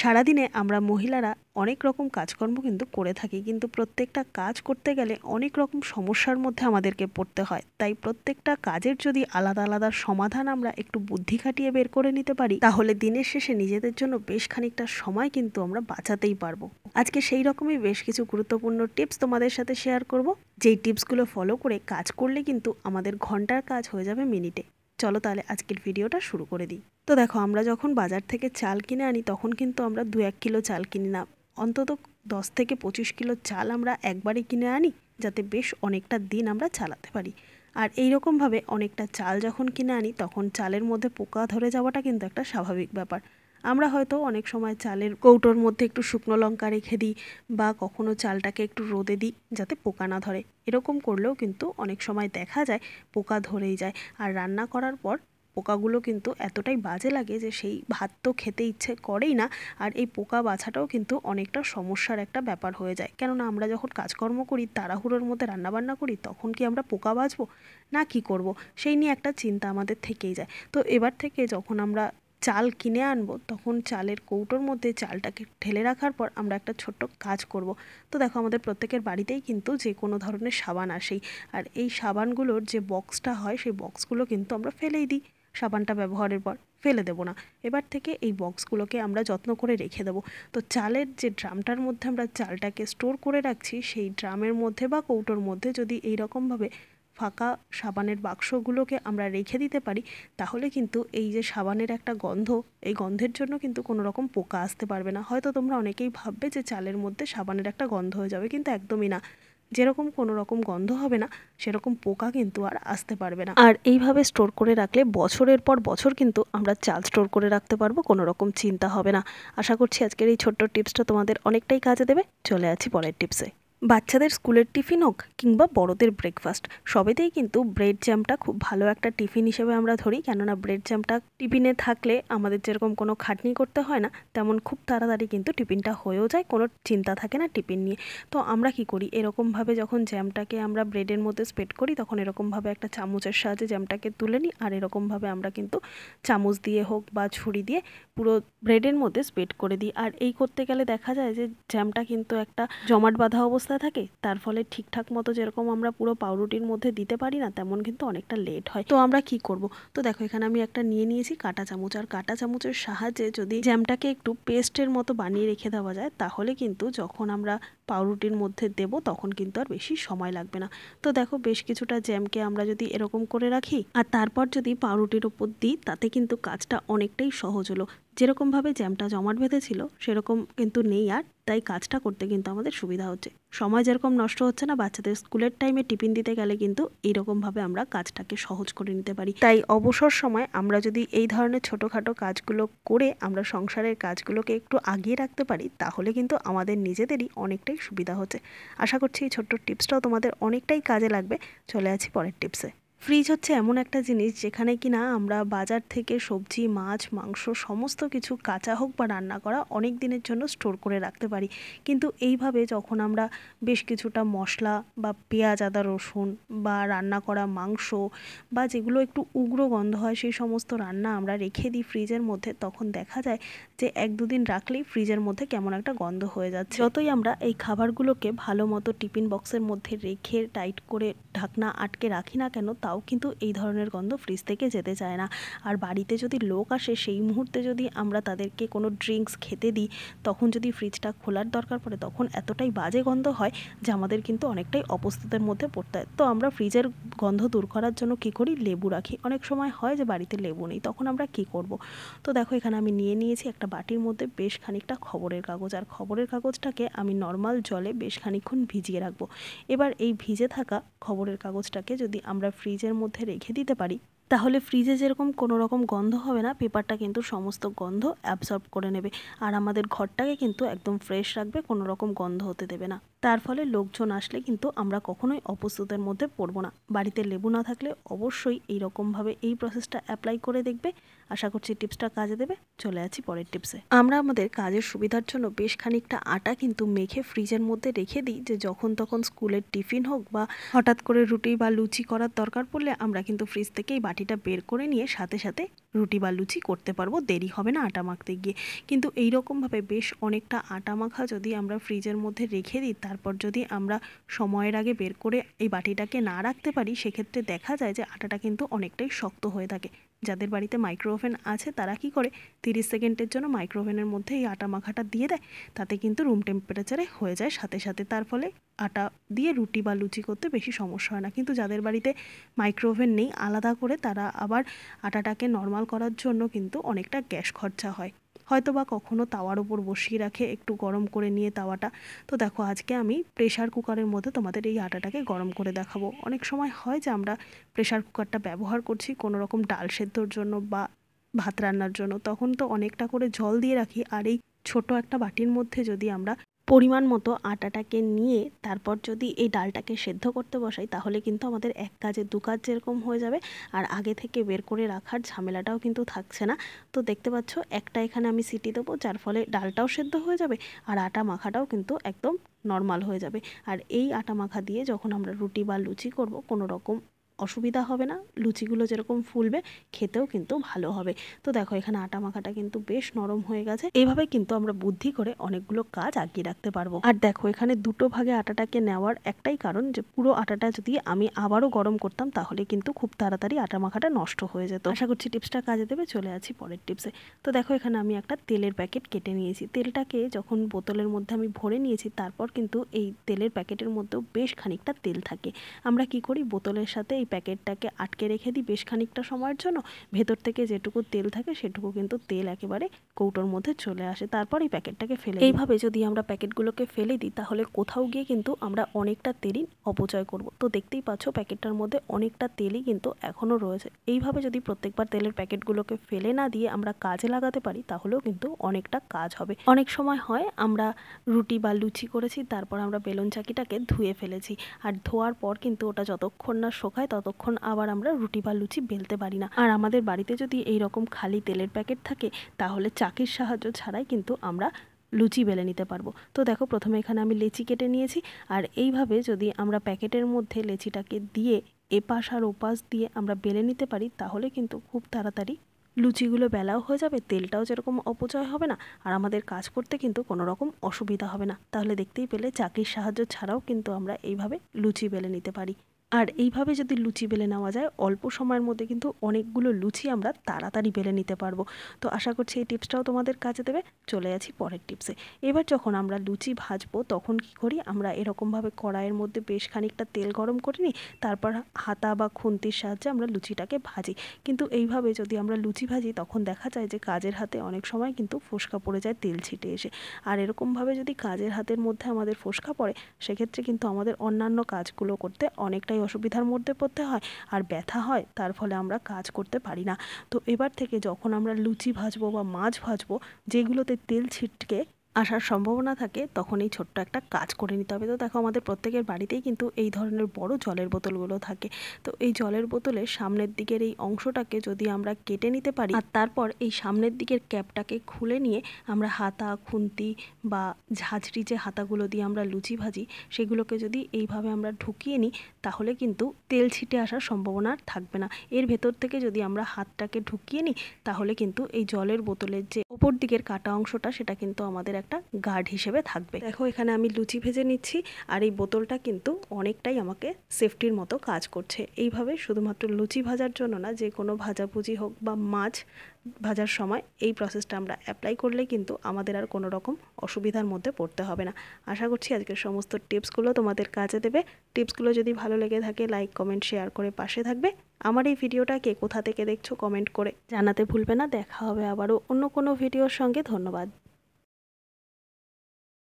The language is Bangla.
সারাদিনে আমরা মহিলারা অনেক রকম কাজকর্ম কিন্তু করে থাকি, কিন্তু প্রত্যেকটা কাজ করতে গেলে অনেক রকম সমস্যার মধ্যে আমাদেরকে পড়তে হয়। তাই প্রত্যেকটা কাজের যদি আলাদা আলাদা সমাধান আমরা একটু বুদ্ধি খাটিয়ে বের করে নিতে পারি, তাহলে দিনের শেষে নিজেদের জন্য বেশ খানিকটা সময় কিন্তু আমরা বাঁচাতেই পারবো। আজকে সেই রকমই বেশ কিছু গুরুত্বপূর্ণ টিপস তোমাদের সাথে শেয়ার করব, যেই টিপসগুলো ফলো করে কাজ করলে কিন্তু আমাদের ঘন্টার কাজ হয়ে যাবে মিনিটে। চলো তাহলে আজকের ভিডিওটা শুরু করে দিই। তো দেখো, আমরা যখন বাজার থেকে চাল কিনে আনি তখন কিন্তু আমরা 2-1 কিলো চাল কিনি না, অন্তত 10 থেকে 25 কিলো চাল আমরা একবারে কিনে আনি, যাতে বেশ অনেকটা দিন আমরা চালাতে পারি। আর এইরকমভাবে অনেকটা চাল যখন কিনে আনি তখন চালের মধ্যে পোকা ধরে যাওয়াটা কিন্তু একটা স্বাভাবিক ব্যাপার। আমরা হয়তো অনেক সময় চালের কৌটোর মধ্যে একটু শুকনো লঙ্কা রেখে দিই, বা কখনো চালটাকে একটু রোদে দিই যাতে পোকা না ধরে। এরকম করলেও কিন্তু অনেক সময় দেখা যায় পোকা ধরেই যায়, আর রান্না করার পর পোকাগুলো কিন্তু এতটাই বাজে লাগে যে সেই ভাত তো খেতে ইচ্ছে করেই না। আর এই পোকা বাছাটাও কিন্তু অনেকটা সমস্যার একটা ব্যাপার হয়ে যায়, কেননা আমরা যখন কাজকর্ম করি, তাড়াহুড়োর মধ্যে রান্নাবান্না করি, তখন কি আমরা পোকা বাছবো না কি করব, সেই নিয়ে একটা চিন্তা আমাদের থেকেই যায়। তো এবার থেকে যখন আমরা চাল কিনে আনবো, তখন চালের কৌটোর মধ্যে চালটাকে ঢেলে রাখার পর আমরা একটা ছোট্ট কাজ করব। তো দেখো, আমাদের প্রত্যেকের বাড়িতেই কিন্তু যে কোনো ধরনের সাবান আসেই, আর এই সাবানগুলোর যে বক্সটা হয় সেই বক্সগুলো কিন্তু আমরা ফেলেই দিই। সাবানটা ব্যবহারের পর ফেলে দেবো না, এবার থেকে এই বক্সগুলোকে আমরা যত্ন করে রেখে দেবো। তো চালের যে ড্রামটার মধ্যে আমরা চালটাকে স্টোর করে রাখছি, সেই ড্রামের মধ্যে বা কৌটোর মধ্যে যদি এইরকমভাবে ফাঁকা সাবানের বাক্সগুলোকে আমরা রেখে দিতে পারি, তাহলে কিন্তু এই যে সাবানের একটা গন্ধ, এই গন্ধের জন্য কিন্তু কোনো রকম পোকা আসতে পারবে না। হয়তো তোমরা অনেকেই ভাববে যে চালের মধ্যে সাবানের একটা গন্ধ হয়ে যাবে, কিন্তু একদমই না। যেরকম কোনো রকম গন্ধ হবে না, সেরকম পোকা কিন্তু আর আসতে পারবে না। আর এইভাবে স্টোর করে রাখলে বছরের পর বছর কিন্তু আমরা চাল স্টোর করে রাখতে পারবো, কোনো রকম চিন্তা হবে না। আশা করছি আজকের এই ছোট্ট টিপসটা তোমাদের অনেকটাই কাজে দেবে। চলে আছি পরের টিপসে। বাচ্চাদের স্কুলের টিফিন হোক কিংবা বড়দের ব্রেকফাস্ট, সবেতেই কিন্তু ব্রেড জ্যামটা খুব ভালো একটা টিফিন হিসেবে আমরা ধরি, কেননা ব্রেড জ্যামটা টিফিনে থাকলে আমাদের যেরকম কোনো খাটনি করতে হয় না, তেমন খুব তাড়াতাড়ি কিন্তু টিফিনটা হয়েও যায়, কোনো চিন্তা থাকে না টিফিন নিয়ে। তো আমরা কি করি, এরকমভাবে যখন জ্যামটাকে আমরা ব্রেডের মধ্যে স্প্রেড করি, তখন এরকমভাবে একটা চামচের সাহায্যে জ্যামটাকে তুলে নিই, আর এরকমভাবে আমরা কিন্তু চামচ দিয়ে হোক বা ছুরি দিয়ে পুরো ব্রেডের মধ্যে স্প্রেড করে দিই। আর এই করতে গেলে দেখা যায় যে জ্যামটা কিন্তু একটা জমাট বাঁধা অবস্থায় থাকে, তার ফলে ঠিকঠাক মতো যেরকম আমরা পুরো পাউরুটির মধ্যে দিতে পারি না, তেমন কিন্তু অনেকটা লেট হয়। তো আমরা কি করব, তো দেখো এখানে আমি একটা নিয়ে নিয়েছি কাঁটা চামচ, আর কাঁটা চামচের সাহায্যে যদি জ্যামটাকে একটু পেস্টের মতো বানিয়ে রেখে দেওয়া যায়, তাহলে কিন্তু যখন আমরা পাউরুটির মধ্যে দেব তখন কিন্তু আর বেশি সময় লাগবে না। তো দেখো, বেশ কিছুটা জ্যামকে আমরা যদি এরকম করে রাখি আর তারপর যদি পাউরুটির ওপর দিই, তাতে কিন্তু কাজটা অনেকটাই সহজ হলো। যেরকমভাবে জ্যামটা জমাট বেঁধেছিল সেরকম কিন্তু নেই আর, তাই কাজটা করতে কিন্তু আমাদের সুবিধা হচ্ছে। সময় যেরকম নষ্ট হচ্ছে না, বাচ্চাদের স্কুলের টাইমে টিফিন দিতে গেলে কিন্তু এইরকমভাবে আমরা কাজটাকে সহজ করে নিতে পারি। তাই অবসর সময় আমরা যদি এই ধরনের ছোটোখাটো কাজগুলো করে আমরা সংসারের কাজগুলোকে একটু আগিয়ে রাখতে পারি, তাহলে কিন্তু আমাদের নিজেদেরই অনেকটাই সুবিধা হচ্ছে। আশা করছি এই ছোট্ট টিপসটাও তোমাদের অনেকটাই কাজে লাগবে। চলে আছি পরের টিপসে। ফ্রিজ হচ্ছে এমন একটা জিনিস যেখানে কিনা আমরা বাজার থেকে সবজি, মাছ, মাংস সমস্ত কিছু কাঁচা হোক বা রান্না করা অনেক দিনের জন্য স্টোর করে রাখতে পারি। কিন্তু এইভাবে যখন আমরা বেশ কিছুটা মশলা বা পেঁয়াজ, আদা, রসুন বা রান্না করা মাংস বা যেগুলো একটু উগ্র গন্ধ হয়, সেই সমস্ত রান্না আমরা রেখে দিই ফ্রিজের মধ্যে, তখন দেখা যায় যে 1-2 দিন রাখলেই ফ্রিজের মধ্যে কেমন একটা গন্ধ হয়ে যাচ্ছে। যতই আমরা এই খাবারগুলোকে ভালো মতো টিফিন বক্সের মধ্যে রেখে টাইট করে ঢাকনা আটকে রাখি না কেন, তাও কিন্তু এই ধরনের গন্ধ ফ্রিজ থেকে যেতে চায় না। আর বাড়িতে যদি লোক আসে, সেই মুহূর্তে যদি আমরা তাদেরকে কোনো ড্রিঙ্কস খেতে দিই, তখন যদি ফ্রিজটা খোলার দরকার পড়ে, তখন এতটাই বাজে গন্ধ হয় যে আমাদের কিন্তু অনেকটাই অপস্তুতের মধ্যে পড়তে হয়। তো আমরা ফ্রিজের গন্ধ দূর করার জন্য কী করি, লেবু রাখি। অনেক সময় হয় যে বাড়িতে লেবু নেই, তখন আমরা কী করব। তো দেখো, এখানে আমি নিয়ে নিয়েছি একটা বাটির মধ্যে বেশ খানিকটা খবরের কাগজ, আর খবরের কাগজটাকে আমি নর্মাল জলে বেশ খানিকক্ষণ ভিজিয়ে রাখবো। এবার এই ভিজে থাকা খবরের কাগজটাকে যদি আমরা ফ্রিজের মধ্যে রেখে দিতে পারি, তাহলে ফ্রিজে যেরকম কোনো রকম গন্ধ হবে না, পেপারটা কিন্তু সমস্ত গন্ধ অ্যাবসর্ব করে নেবে, আর আমাদের ঘরটাকে কিন্তু একদম ফ্রেশ রাখবে, কোনো রকম গন্ধ হতে দেবে না। তার ফলে লোকজন আসলে কিন্তু আমরা কখনোই অপ্রস্তুতের মধ্যে পড়বো না। বাড়িতে লেবু না থাকলে অবশ্যই এইরকমভাবে এই প্রসেসটা অ্যাপ্লাই করে দেখবে। আশা করছি টিপসটা কাজে দেবে। চলে আছি পরের টিপসে। আমরা আমাদের কাজের সুবিধার জন্য বেশ খানিকটা আটা কিন্তু মেখে ফ্রিজের মধ্যে রেখে দিই, যে যখন তখন স্কুলের টিফিন হোক বা হঠাৎ করে রুটি বা লুচি করার দরকার পড়লে আমরা কিন্তু ফ্রিজ থেকে এই বাটিটা বের করে নিয়ে সাথে সাথে রুটি বা লুচি করতে পারবো, দেরি হবে না আটা মাখতে গিয়ে। কিন্তু এই রকমভাবে বেশ অনেকটা আটা মাখা যদি আমরা ফ্রিজের মধ্যে রেখে দিই, তারপর যদি আমরা সময়ের আগে বের করে এই বাটিটাকে না রাখতে পারি, সেক্ষেত্রে দেখা যায় যে আটাটা কিন্তু অনেকটাই শক্ত হয়ে থাকে। যাদের বাড়িতে মাইক্রো ওভেন আছে তারা কি করে 30 সেকেন্ডের জন্য মাইক্রো ওভেনের মধ্যে এই আটা মাখাটা দিয়ে দেয়, তাতে কিন্তু রুম টেম্পারেচারে হয়ে যায় সাথে সাথে। তার ফলে আটা দিয়ে রুটি বা লুচি করতে বেশি সমস্যা হয় না। কিন্তু যাদের বাড়িতে মাইক্রো ওভেন নেই, আলাদা করে তারা আবার আটাটাকে নর্মাল করার জন্য কিন্তু অনেকটা গ্যাস খরচা হয়। হয়তো বা কখনো তাওয়ার উপর বসিয়ে রাখে একটু গরম করে নিয়ে তাওয়াটা। তো দেখো আজকে আমি প্রেশার কুকারের মধ্যে তোমাদের এই আটাটাকে গরম করে দেখাবো। অনেক সময় হয় যে আমরা প্রেশার কুকারটা ব্যবহার করছি কোনো রকম ডাল সেদ্ধর জন্য বা ভাত রান্নার জন্য, তখন তো অনেকটা করে জল দিয়ে রাখি। আর এই ছোট একটা বাটির মধ্যে যদি আমরা পরিমাণ মতো আটাটাকে নিয়ে তারপর যদি এই ডালটাকে সেদ্ধ করতে বসাই, তাহলে কিন্তু আমাদের এক কাজে দু কাজ যেরকম হয়ে যাবে, আর আগে থেকে বের করে রাখার ঝামেলাটাও কিন্তু থাকছে না। তো দেখতে পাচ্ছ একটা এখানে আমি সিটি দেবো, যার ফলে ডালটাও সেদ্ধ হয়ে যাবে আর আটা মাখাটাও কিন্তু একদম নর্মাল হয়ে যাবে। আর এই আটা মাখা দিয়ে যখন আমরা রুটি বা লুচি করব, কোনো রকম অসুবিধা হবে না, লুচিগুলো যেরকম ফুলবে খেতেও কিন্তু ভালো হবে। তো দেখো এখানে আটা মাখাটা কিন্তু বেশ নরম হয়ে গেছে। এইভাবে কিন্তু আমরা বুদ্ধি করে অনেকগুলো কাজ আগিয়ে রাখতে পারবো। আর দেখো এখানে দুটো ভাগে আটাটাকে নেওয়ার একটাই কারণ, যে পুরো আটাটা যদি আমি আবারও গরম করতাম তাহলে কিন্তু খুব তাড়াতাড়ি আটা মাখাটা নষ্ট হয়ে যেত। আশা করছি টিপসটা কাজে দেবে। চলে আছি পরের টিপসে। তো দেখো এখানে আমি একটা তেলের প্যাকেট কেটে নিয়েছি। তেলটাকে যখন বোতলের মধ্যে আমি ভরে নিয়েছি, তারপর কিন্তু এই তেলের প্যাকেটের মধ্যেও বেশ খানিকটা তেল থাকে। আমরা কি করি, বোতলের সাথে এই প্যাকেটটাকে আটকে রেখে দিই বেশ খানিকটা সময়ের জন্য। ভেতর থেকে যেটুকু তেল থাকে সেটুকু কিন্তু তেল একেবারে কৌটোর মধ্যে চলে আসে। তারপর এই প্যাকেটটাকে ফেলে দিই। এইভাবে যদি আমরা প্যাকেটগুলোকে ফেলে দিই, তাহলে কোথাও গিয়ে কিন্তু আমরা অনেকটা তেলই অপচয় করব। তো দেখতেই পাচ্ছ প্যাকেটটার মধ্যে অনেকটা তেলই কিন্তু এখনও রয়েছে। এইভাবে যদি প্রত্যেকবার তেলের প্যাকেটগুলোকে ফেলে না দিয়ে আমরা কাজে লাগাতে পারি, তাহলেও কিন্তু অনেকটা কাজ হবে। অনেক সময় হয় আমরা রুটি বা লুচি করেছি, তারপর আমরা বেলুন চাকিটাকে ধুয়ে ফেলেছি, আর ধোয়ার পর কিন্তু ওটা যতক্ষণ না শোকায় ততক্ষণ আবার আমরা রুটি বা লুচি বেলতে পারি না। আর আমাদের বাড়িতে যদি এই রকম খালি তেলের প্যাকেট থাকে, তাহলে চাকির সাহায্য ছাড়াই কিন্তু আমরা লুচি বেলে নিতে পারবো। তো দেখো প্রথমে এখানে আমি লেচি কেটে নিয়েছি, আর এইভাবে যদি আমরা প্যাকেটের মধ্যে লেচিটাকে দিয়ে এপাশ আর ওপাশ দিয়ে আমরা বেলে নিতে পারি, তাহলে কিন্তু খুব তাড়াতাড়ি লুচিগুলো বেলাও হয়ে যাবে, তেলটাও যেরকম অপচয় হবে না, আর আমাদের কাজ করতে কিন্তু কোনো রকম অসুবিধা হবে না। তাহলে দেখতেই পেলে চাকির সাহায্য ছাড়াও কিন্তু আমরা এইভাবে লুচি বেলে নিতে পারি। আর এইভাবে যদি লুচি বেলে নেওয়া যায়, অল্প সময়ের মধ্যে কিন্তু অনেকগুলো লুচি আমরা তাড়াতাড়ি বেলে নিতে পারবো। তো আশা করছি এই টিপসটাও তোমাদের কাজে দেবে। চলে আছি পরের টিপসে। এবার যখন আমরা লুচি ভাজবো, তখন কি করি, আমরা এরকমভাবে কড়াইয়ের মধ্যে বেশ খানিকটা তেল গরম করে নিই, তারপর হাতা বা খুন্তির সাহায্যে আমরা লুচিটাকে ভাজি। কিন্তু এইভাবে যদি আমরা লুচি ভাজি, তখন দেখা যায় যে কাজের হাতে অনেক সময় কিন্তু ফোস্কা পড়ে যায় তেল ছিটে এসে। আর এরকমভাবে যদি কাজের হাতের মধ্যে আমাদের ফোস্কা পড়ে, সেক্ষেত্রে কিন্তু আমাদের অন্যান্য কাজগুলো করতে অনেকটাই অসুবিধার মধ্যে পড়তে হয়, আর ব্যথা হয়, তার ফলে আমরা কাজ করতে পারি না। তো এবার থেকে যখন আমরা লুচি ভাজবো বা মাছ ভাজবো, যেগুলোতে তেল ছিটকে আসার সম্ভাবনা থাকে, তখন এই ছোট্ট একটা কাজ করে নিতে হবে। তো দেখো আমাদের প্রত্যেকের বাড়িতেই কিন্তু এই ধরনের বড় জলের বোতলগুলো থাকে। তো এই জলের বোতলের সামনের দিকের এই অংশটাকে যদি আমরা কেটে নিতে পারি, আর তারপর এই সামনের দিকের ক্যাপটাকে খুলে নিয়ে আমরা হাতা, খুন্তি বা ঝাঁঝরি যে হাতাগুলো দিয়ে আমরা লুচি ভাজি, সেগুলোকে যদি এইভাবে আমরা ঢুকিয়ে নিই, তাহলে কিন্তু তেল ছিটে আসার সম্ভাবনা থাকবে না। এর ভেতর থেকে যদি আমরা হাতটাকে ঢুকিয়ে নিই, তাহলে কিন্তু এই জলের বোতলের যে ওপর দিকের কাটা অংশটা, সেটা কিন্তু আমাদের একটা গার্ড হিসেবে থাকবে। দেখো এখানে আমি লুচি ভেজে নিচ্ছি, আর এই বোতলটা কিন্তু অনেকটাই আমাকে সেফটির মতো কাজ করছে। এইভাবে শুধুমাত্র লুচি ভাজার জন্য না, যে কোনো ভাজাভুজি হোক বা মাছ ভাজার সময় এই প্রসেসটা আমরা অ্যাপ্লাই করলে কিন্তু আমাদের আর কোনো রকম অসুবিধার মধ্যে পড়তে হবে না। আশা করছি আজকের সমস্ত টিপসগুলো তোমাদের কাজে দেবে। টিপসগুলো যদি ভালো লেগে থাকে, লাইক, কমেন্ট, শেয়ার করে পাশে থাকবে। আমার এই ভিডিওটা কে কোথা থেকে দেখছো কমেন্ট করে জানাতে ভুলবে না। দেখা হবে আবারও অন্য কোনো ভিডিওর সঙ্গে। ধন্যবাদ।